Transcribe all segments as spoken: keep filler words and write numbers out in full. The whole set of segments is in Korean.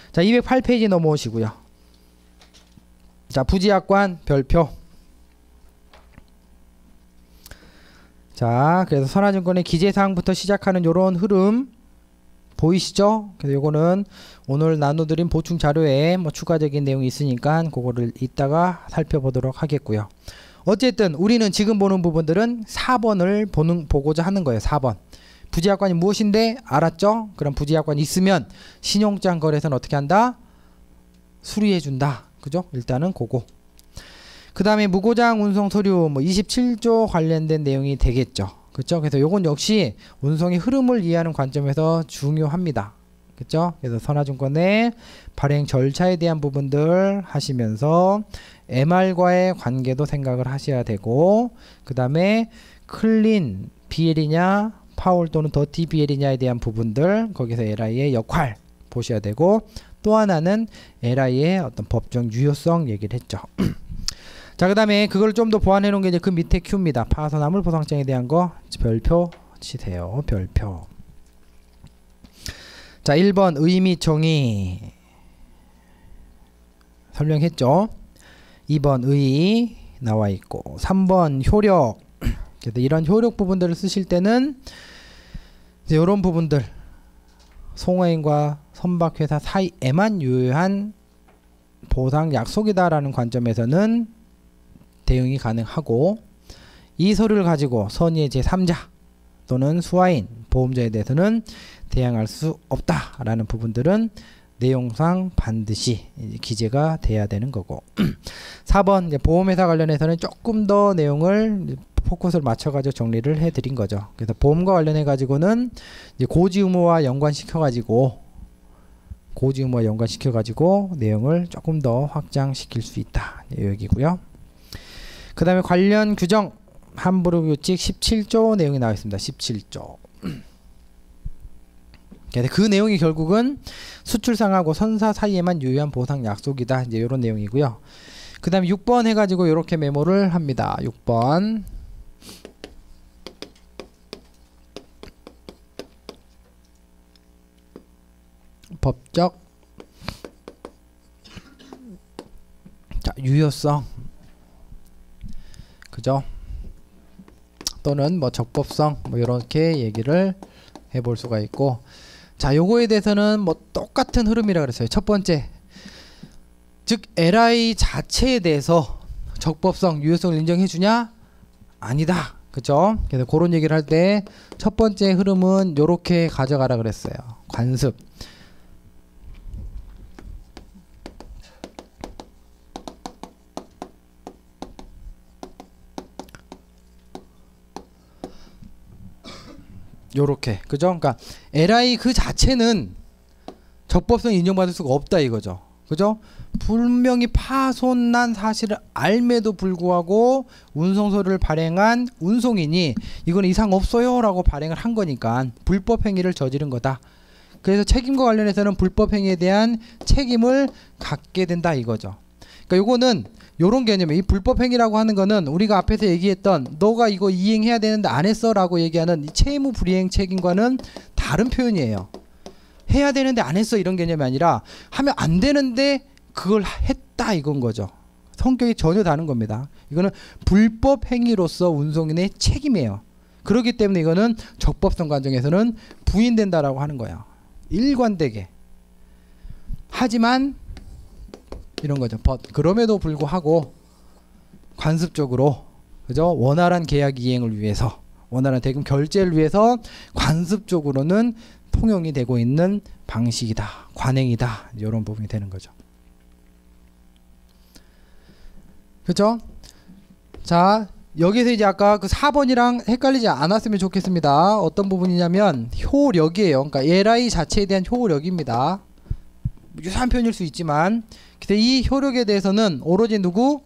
자, 이백팔 페이지 넘어오시고요. 자, 부지약관 별표. 자, 그래서 선화증권의 기재사항부터 시작하는 요런 흐름 보이시죠? 그래서 요거는 오늘 나눠드린 보충 자료에 뭐 추가적인 내용이 있으니까 그거를 이따가 살펴보도록 하겠고요. 어쨌든 우리는 지금 보는 부분들은 사 번을 보는, 보고자 하는 거예요. 사 번. 부지약관이 무엇인데 알았죠? 그럼 부지약관이 있으면 신용장 거래소는 어떻게 한다? 수리해 준다. 그죠? 일단은 그거. 그 다음에 무고장 운송 서류 뭐 이십칠 조 관련된 내용이 되겠죠. 그렇죠? 그래서 요건 역시 운송의 흐름을 이해하는 관점에서 중요합니다. 그렇죠? 그래서 선화증권의 발행 절차에 대한 부분들 하시면서 엠알과의 관계도 생각을 하셔야 되고, 그 다음에 클린 비엘이냐 파울 또는 더티 비엘이냐에 대한 부분들, 거기서 엘아이의 역할 보셔야 되고, 또 하나는 엘아이의 어떤 법적 유효성 얘기를 했죠. 자, 그 다음에 그걸 좀 더 보완해 놓은 게 이제 그 밑에 Q입니다. 파손화물 보상장에 대한 거 별표 치세요. 별표. 자, 일 번 의 및 정의 설명했죠. 이 번 의 나와 있고, 삼 번 효력. 그래서 이런 효력 부분들을 쓰실 때는 이제 이런 부분들 송화인과 선박회사 사이에만 유효한 보상 약속이다라는 관점에서는 대응이 가능하고, 이 서류를 가지고 선의의 제삼자 또는 수화인, 보험자에 대해서는 대항할 수 없다라는 부분들은 내용상 반드시 기재가 돼야 되는 거고, 사 번 이제 보험회사 관련해서는 조금 더 내용을 포커스를 맞춰가지고 정리를 해드린 거죠. 그래서 보험과 관련해가지고는 이제 고지 의무와 연관시켜가지고 고지 의무와 연관시켜가지고 내용을 조금 더 확장시킬 수 있다. 여기고요. 그 다음에 관련 규정 함부로 규칙 십칠 조 내용이 나와 있습니다. 십칠 조. 그 내용이 결국은 수출상하고 선사 사이에만 유효한 보상 약속이다. 이제 이런 내용이고요. 그 다음에 육 번 해가지고 이렇게 메모를 합니다. 육 번. 법적 자, 유효성. 그죠? 또는 뭐 적법성 뭐 이렇게 얘기를 해볼 수가 있고, 자, 요거에 대해서는 뭐 똑같은 흐름이라 그랬어요. 첫 번째, 즉 엘아이 자체에 대해서 적법성, 유효성을 인정해 주냐? 아니다. 그죠? 그래서 그런 얘기를 할 때 첫 번째 흐름은 요렇게 가져가라 그랬어요. 관습. 요렇게. 그죠? 그러니까 엘아이 그 자체는 적법성 인정받을 수가 없다 이거죠. 그죠? 분명히 파손난 사실을 알매도 불구하고 운송서류를 발행한 운송인이 이건 이상 없어요 라고 발행을 한 거니까 불법 행위를 저지른 거다. 그래서 책임과 관련해서는 불법 행위에 대한 책임을 갖게 된다 이거죠. 그러니까 요거는 요런 개념이에요. 이 불법 행위라고 하는 거는 우리가 앞에서 얘기했던 너가 이거 이행해야 되는데 안 했어 라고 얘기하는 이 채무 불이행 책임과는 다른 표현이에요. 해야 되는데 안 했어 이런 개념이 아니라 하면 안 되는데 그걸 했다 이건 거죠. 성격이 전혀 다른 겁니다. 이거는 불법 행위로서 운송인의 책임이에요. 그렇기 때문에 이거는 적법성 관점에서는 부인된다라고 하는 거예요. 일관되게. 하지만 이런 거죠. but 그럼에도 불구하고 관습적으로, 그죠? 원활한 계약 이행을 위해서, 원활한 대금 결제를 위해서 관습적으로는 통용이 되고 있는 방식이다, 관행이다, 이런 부분이 되는 거죠. 그렇죠? 자, 여기서 이제 아까 그 사 번이랑 헷갈리지 않았으면 좋겠습니다. 어떤 부분이냐면 효력이에요. 그러니까 엘아이 자체에 대한 효력입니다. 유사한 표현일 수 있지만, 근데 이 효력에 대해서는 오로지 누구?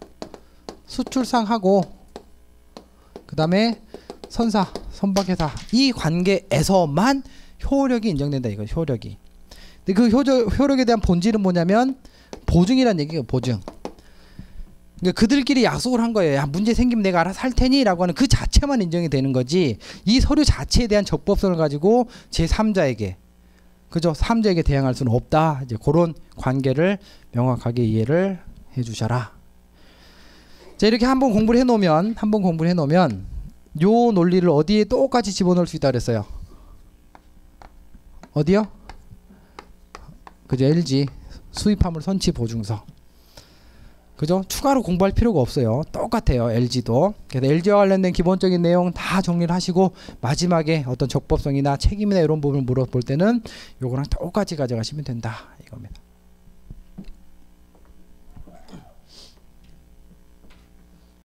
수출상하고 그 다음에 선사, 선박회사 이 관계에서만 효력이 인정된다 이거. 효력이. 근데 그 효적, 효력에 대한 본질은 뭐냐면 보증이란 얘기예요. 보증. 그러니까 그들끼리 약속을 한 거예요. 야, 문제 생기면 내가 알아서 할 테니 라고 하는 그 자체만 인정이 되는 거지, 이 서류 자체에 대한 적법성을 가지고 제삼자에게 그죠? 사람들에게 대항할 수는 없다. 이제 그런 관계를 명확하게 이해를 해 주셔라. 자, 이렇게 한번 공부를 해 놓으면 한번 공부를 해 놓으면 요 논리를 어디에 똑같이 집어넣을 수 있다 그랬어요. 어디요? 그죠? 엘지 수입화물 선치 보증서. 그죠? 추가로 공부할 필요가 없어요. 똑같아요. 엘지도. 그래서 엘지와 관련된 기본적인 내용 다 정리를 하시고 마지막에 어떤 적법성이나 책임이나 이런 부분을 물어볼 때는 요거랑 똑같이 가져가시면 된다 이겁니다.